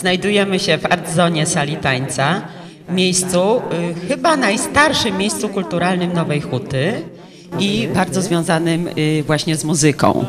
Znajdujemy się w Artzonie Sali Tańca, miejscu, chyba najstarszym miejscu kulturalnym Nowej Huty i bardzo związanym właśnie z muzyką.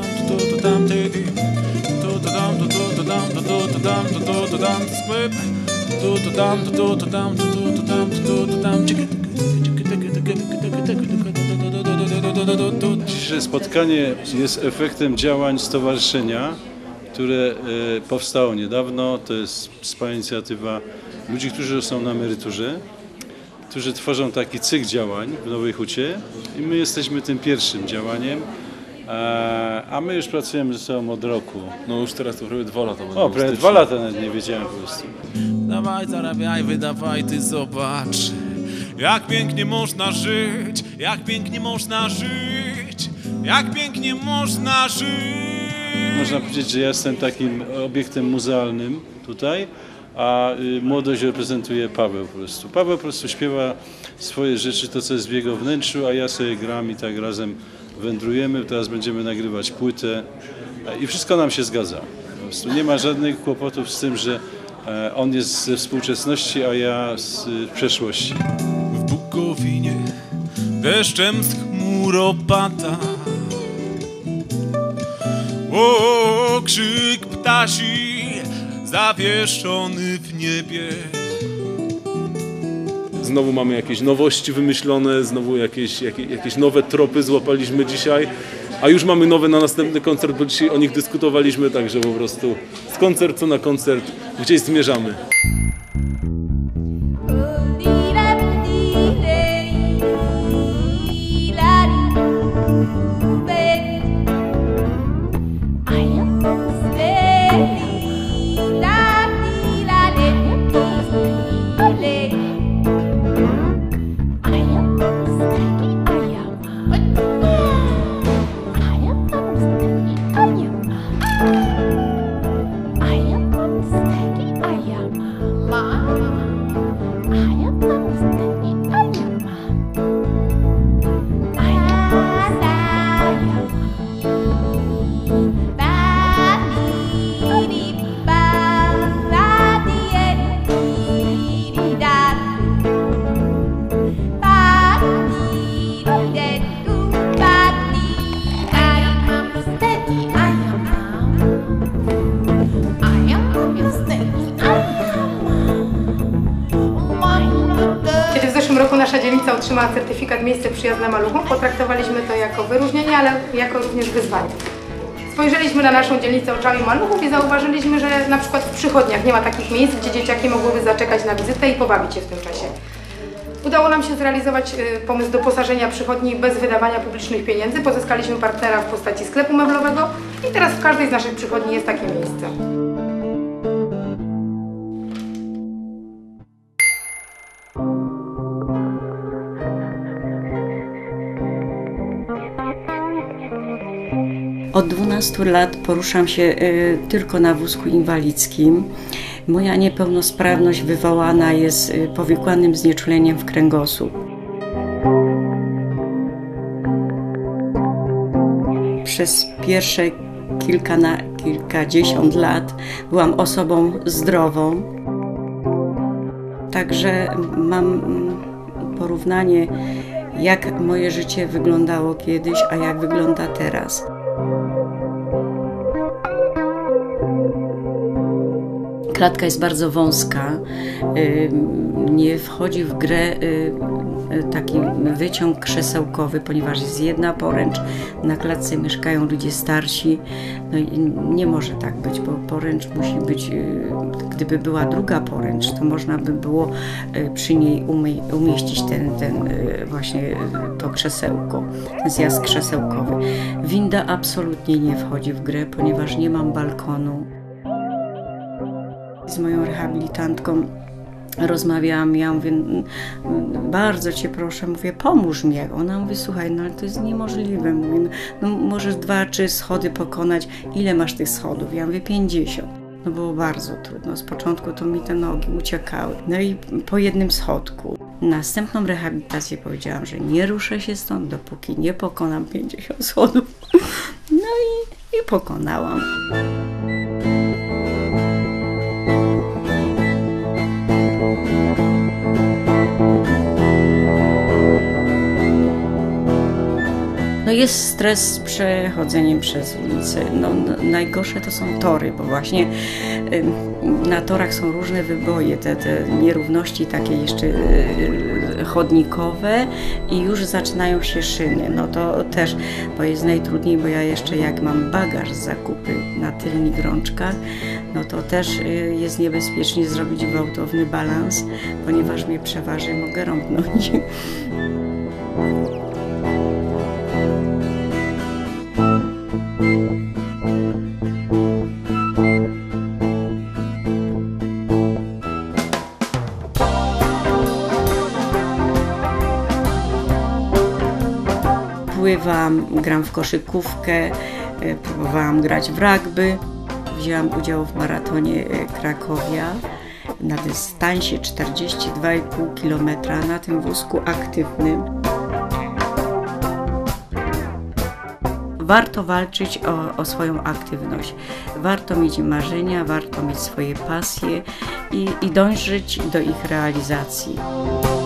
Dzisiejsze spotkanie jest efektem działań stowarzyszenia, które powstało niedawno. To jest wspaniała inicjatywa ludzi, którzy są na emeryturze, którzy tworzą taki cykl działań w Nowej Hucie i my jesteśmy tym pierwszym działaniem, a my już pracujemy ze sobą od roku. No już teraz to prawie 2 lata. O, prawie 2 lata nawet nie wiedziałem po prostu. Dawaj, zarabiaj, wydawaj, ty zobacz, jak pięknie można żyć, jak pięknie można żyć, jak pięknie można żyć. Można powiedzieć, że ja jestem takim obiektem muzealnym tutaj, a młodość reprezentuje Paweł po prostu. Paweł po prostu śpiewa swoje rzeczy, to co jest w jego wnętrzu, a ja sobie gram i tak razem wędrujemy. Teraz będziemy nagrywać płytę i wszystko nam się zgadza. Po prostu nie ma żadnych kłopotów z tym, że on jest ze współczesności, a ja z przeszłości. W Bukowinie deszczem z chmur opada. O, krzyk ptasi zawieszony w niebie. Znowu mamy jakieś nowości wymyślone, znowu jakieś nowe tropy złapaliśmy dzisiaj, a już mamy nowe na następny koncert, bo dzisiaj o nich dyskutowaliśmy, także po prostu z koncertu na koncert gdzieś zmierzamy. Nasza dzielnica otrzymała certyfikat Miejsce przyjazne maluchom. Potraktowaliśmy to jako wyróżnienie, ale jako również wyzwanie. Spojrzeliśmy na naszą dzielnicę oczami maluchów i zauważyliśmy, że na przykład w przychodniach nie ma takich miejsc, gdzie dzieciaki mogłyby zaczekać na wizytę i pobawić się w tym czasie. Udało nam się zrealizować pomysł doposażenia przychodni bez wydawania publicznych pieniędzy. Pozyskaliśmy partnera w postaci sklepu meblowego i teraz w każdej z naszych przychodni jest takie miejsce. Od 12 lat poruszam się tylko na wózku inwalidzkim. Moja niepełnosprawność wywołana jest powikłanym znieczuleniem w kręgosłup. Przez pierwsze kilkadziesiąt lat byłam osobą zdrową. Także mam porównanie, jak moje życie wyglądało kiedyś, a jak wygląda teraz. Klatka jest bardzo wąska, nie wchodzi w grę taki wyciąg krzesełkowy, ponieważ jest jedna poręcz, na klatce mieszkają ludzie starsi, no i nie może tak być, bo poręcz musi być, gdyby była druga poręcz, to można by było przy niej umieścić właśnie to krzesełko, ten zjazd krzesełkowy. Winda absolutnie nie wchodzi w grę, ponieważ nie mam balkonu. Z moją rehabilitantką rozmawiałam, ja mówię, bardzo Cię proszę, mówię, pomóż mi. Ona mówi, słuchaj, no ale to jest niemożliwe. Mówię, no możesz 2-3 schody pokonać. Ile masz tych schodów? Ja mówię, 50. No było bardzo trudno. Z początku to mi te nogi uciekały. No i po jednym schodku. Następną rehabilitację powiedziałam, że nie ruszę się stąd, dopóki nie pokonam 50 schodów. No i pokonałam. No jest stres z przechodzeniem przez ulicę. No, najgorsze to są tory, bo właśnie na torach są różne wyboje, te nierówności takie jeszcze chodnikowe i już zaczynają się szyny. No to też, bo jest najtrudniej, bo ja jeszcze jak mam bagaż z zakupy na tylnych rączkach, no to też jest niebezpiecznie zrobić gwałtowny balans, ponieważ mnie przeważy, mogę rąbnąć. Pływam, gram w koszykówkę, próbowałam grać w rugby. Wzięłam udział w maratonie Krakowia na dystansie 42,5 km na tym wózku aktywnym. Warto walczyć o swoją aktywność. Warto mieć marzenia, warto mieć swoje pasje i dążyć do ich realizacji.